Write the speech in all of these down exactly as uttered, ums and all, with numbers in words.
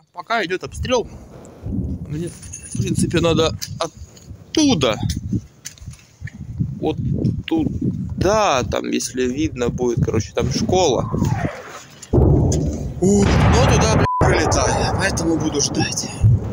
Пока идет обстрел, мне, в принципе, надо оттуда, вот туда, там, если видно будет, короче, там школа. Ух, но туда, блядь, прилетаю, поэтому буду ждать.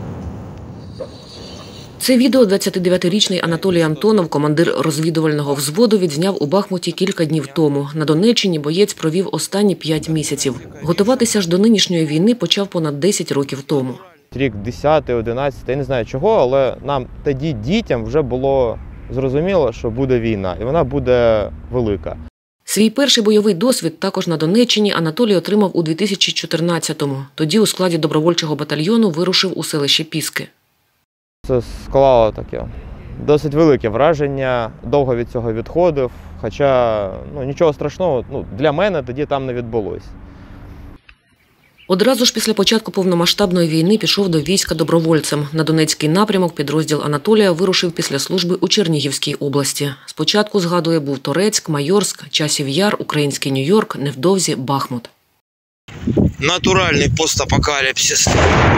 Це відео двадцятидев'ятирічний Анатолій Антонов, командир розвідувального взводу, відзняв у Бахмуті кілька днів тому. На Донеччині боєць провів останні п'ять місяців. Готуватися ж до нинішньої війни почав понад десять років тому. Рік десятий, одинадцятий, я не знаю чого, але нам тоді, дітям, вже було зрозуміло, що буде війна, і вона буде велика. Свій перший бойовий досвід також на Донеччині Анатолій отримав у дві тисячі чотирнадцятому. Тоді у складі добровольчого батальйону вирушив у селище Піски. Це склало таке досить велике враження, довго від цього відходив, хоча ну, нічого страшного ну, для мене тоді там не відбулося. Одразу ж після початку повномасштабної війни пішов до війська добровольцем. На Донецький напрямок підрозділ Анатолія вирушив після служби у Чернігівській області. Спочатку, згадує, був Торецьк, Майорськ, Часів Яр, Український Нью-Йорк, невдовзі Бахмут. Натуральний постапокаліпсис.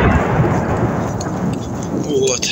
Вот.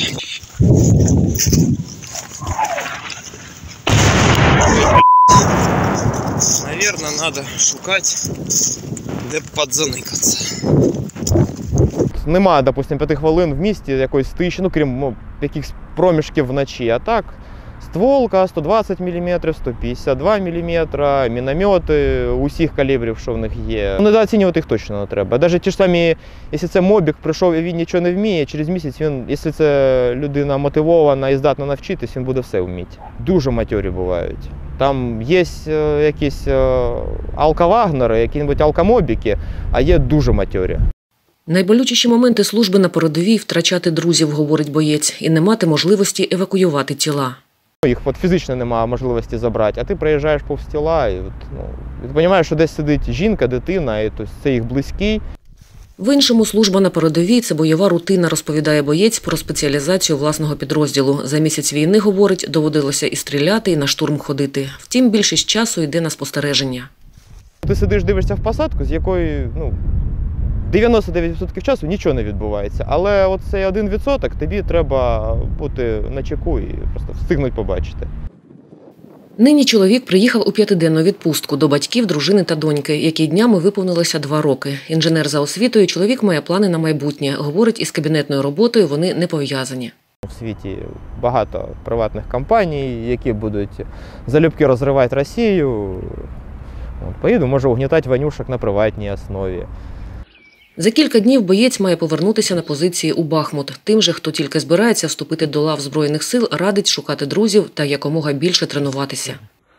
Наверное, надо шукать, де подзаникатися. Немає, допустим, п'яти хвилин в місті якоїсь тиші, ну, крім ну, якихось проміжків вночі. А так, стволка сто двадцять міліметрів, сто п'ятдесят два міліметри, міномети усіх калібрів, що в них є. Недооцінювати їх точно не треба. Навіть ті ж самі, якщо це мобік прийшов і він нічого не вміє, через місяць він, якщо це людина мотивована і здатна навчитись, він буде все вміти. Дуже матьорі бувають. Там є якісь алкавагнери, які-небудь алкамобіки, а є дуже матьорі. Найболючіші моменти служби на передовій – втрачати друзів, говорить боєць, і не мати можливості евакуювати тіла. Їх от фізично немає можливості забрати, а ти приїжджаєш повз тіла, і от, ну, ти розумієш, що десь сидить жінка, дитина, і тобто, це їх близький. В іншому служба на передовій – це бойова рутина, розповідає боєць про спеціалізацію власного підрозділу. За місяць війни, говорить, доводилося і стріляти, і на штурм ходити. Втім, більшість часу йде на спостереження. Ти сидиш, дивишся в посадку, з якої ну, дев'яносто дев'ять відсотків часу нічого не відбувається. Але от цей один відсоток тобі треба бути начеку і просто встигнути побачити. Нині чоловік приїхав у п'ятиденну відпустку до батьків, дружини та доньки, якій днями виповнилося два роки. Інженер за освітою, чоловік має плани на майбутнє. Говорить, із кабінетною роботою вони не пов'язані. У світі багато приватних компаній, які будуть залюбки розривати Росію. От, поїду, може, угнітати ванюшок на приватній основі. За кілька днів боєць має повернутися на позиції у Бахмут. Тим же, хто тільки збирається вступити до лав Збройних сил, радить шукати друзів та якомога більше тренуватися.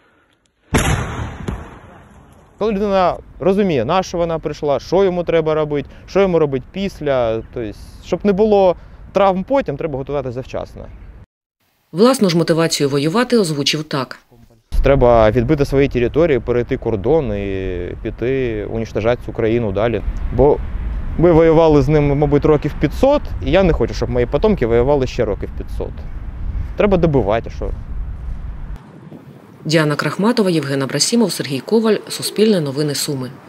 Коли людина розуміє, на що вона прийшла, що йому треба робити, що йому робити після, тобто, щоб не було травм потім, треба готувати завчасно. Власну ж мотивацію воювати озвучив так. Треба відбити свої території, перейти кордон і піти уніштожати цю країну далі. Бо ми воювали з ним, мабуть, років п'ятсот, і я не хочу, щоб мої потомки воювали ще років п'ятсот. Треба добивати, що. Діана Крахматова, Євген Абрасімов, Сергій Коваль. Суспільне новини Суми.